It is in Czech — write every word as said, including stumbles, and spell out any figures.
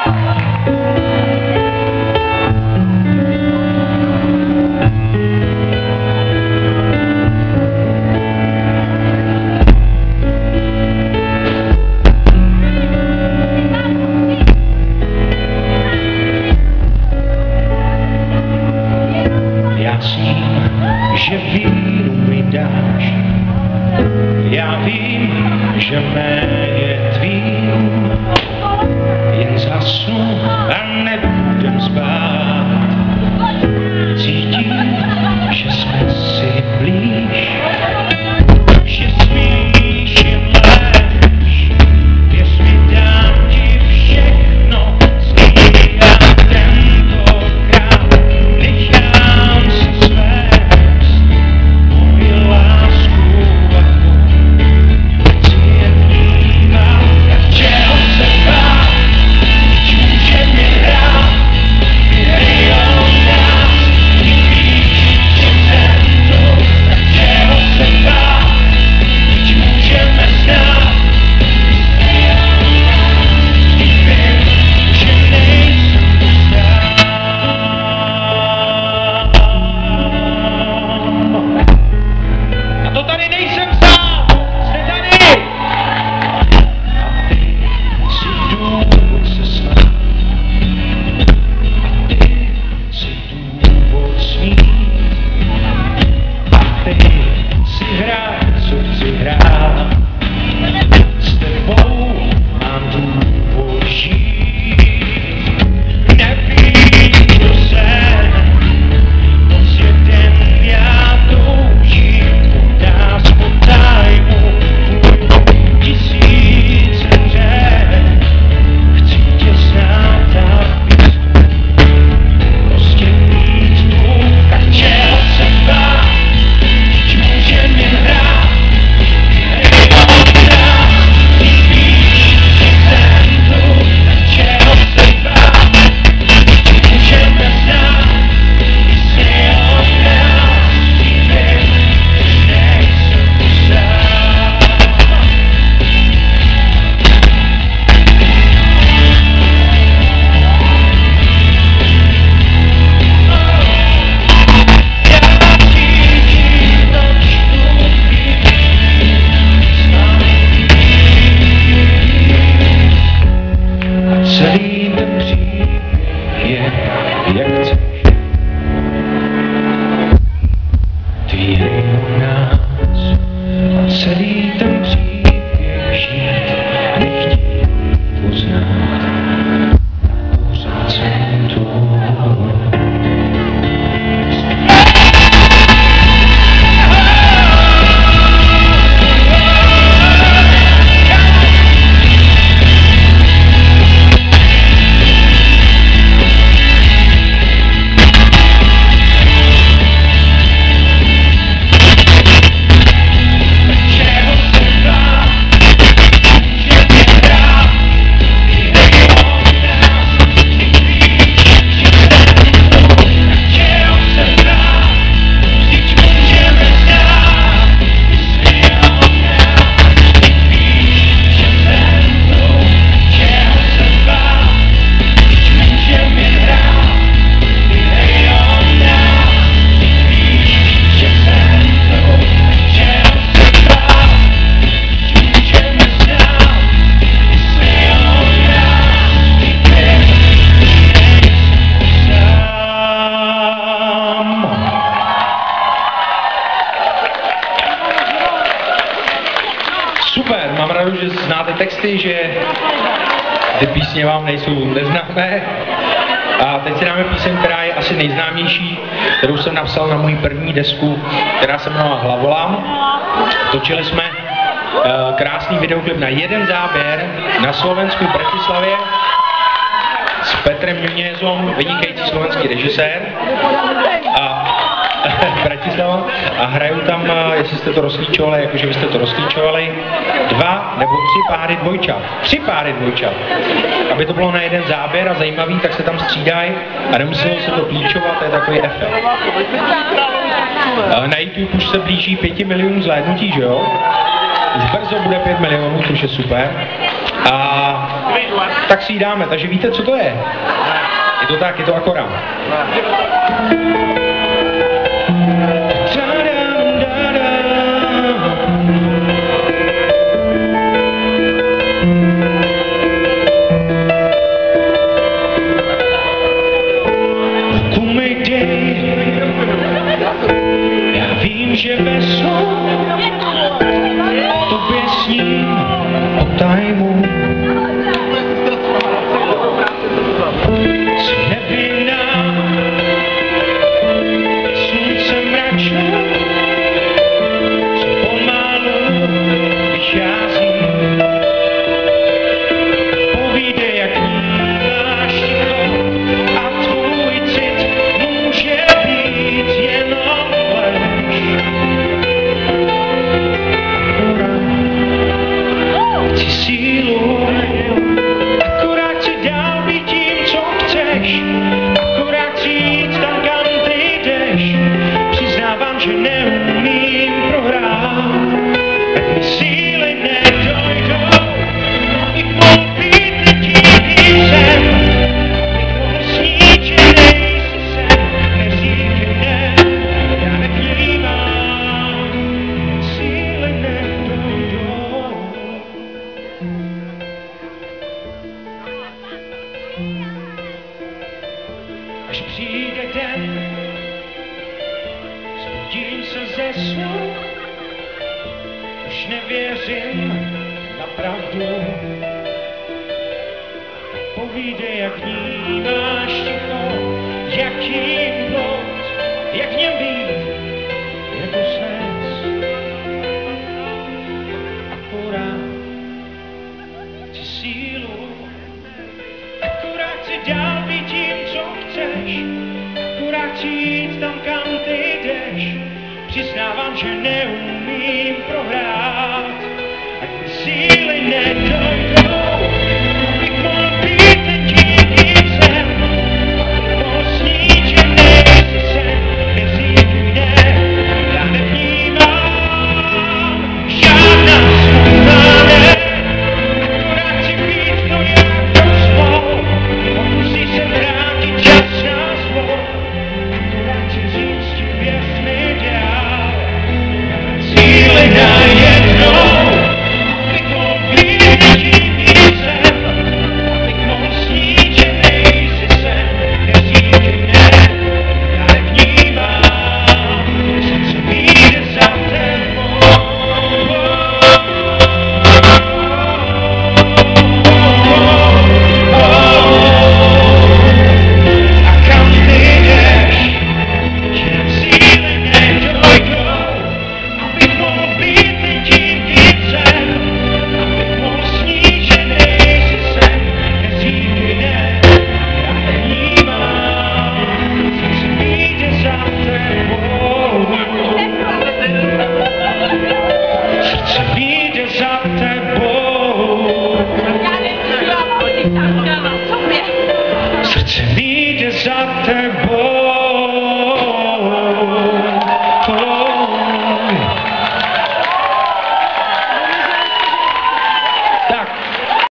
Že víru mi dáš, já vím, že méně tvým, jen zasnu a nebudem spát. Cítím, že jsme si blíž, že smíš jen léž, věř mi, dám ti všechno, stíhám tentokrát, nechám se své. Celý ten příběh je, jak chceš. Ty hry o nás a celý ten příběh žít nechtít poznat. Pořád jsem tu. Super, mám radost, že znáte texty, že ty písně vám nejsou neznámé. A teď si dáme píseň, která je asi nejznámější, kterou jsem napsal na moji první desku, která se jmenovala Hlavolám. Točili jsme uh, krásný videoklip na jeden záběr na Slovensku v Bratislavě s Petrem Nunězom, vynikající slovenský režisér. A Bratislava a hrajou tam, jestli jste to rozklíčovali, jakože vy jste to rozklíčovali, dva nebo tři páry dvojčat. Tři páry dvojčat. Aby to bylo na jeden záběr a zajímavý, tak se tam střídají a nemuselo se to klíčovat, to je takový efekt. Na YouTube už se blíží pěti milionů zhlédnutí, že jo? Už brzo bude pět milionů, což je super. A tak si ji dáme, takže víte, co to je? Je to tak, je to akorát. Já vím, že veslo tobě sním o tajmu. Z nebina slunce mračí, co pomalu vychází. Povídej, jak vnímáš ticho a tvůj cit může být jenom lež. Chci sílu, akorát chci dál být tím, co chceš. Akorát chci jít tam, kam ty jdeš. Přiznávám, že neumím prohrát, tak mi síly nedojdou. Abych mohl být letitým sen, abych mohl snít, že nejsi sen. Neříkej ne, já nevnímám, síly nedojdou. Až přijde den, zbudím se ze snu, už nevěřím na pravdu. Povídej, jak vnímáš ticho, jaký plot, jak v něm být jako snes. Akorát chci sílu, akorát chci dál být tím, co chceš. Akorát chci jít tam, kam ty jdeš. Přiznávám, že neumím prohrát, ať mi síly nedojdou. Abych mohl být letitým sen, abych mohl snít, že nejsi sen. Neříkej ne, já nevnímám žádná smutná ne. Akorát chci být to, jak to svou. Pokusí se vrátit čas na svou. Akorát chci říct ti, věř mi dál. Síly najednou, abych mohl být letitým sen, abych mohl snít, že nejsi sen. Neříkej ne, já nevnímám, srdce vyjde za tebou. A kam ty jdeš, že nám síly nedojdou. Abych mohl být letitým sen, abych mohl snít, že nejsi sen. Neříkej ne, já nevnímám, srdce vyjde za tebou. Srdce vyjde za tebou. Srdce vyjde za tebou.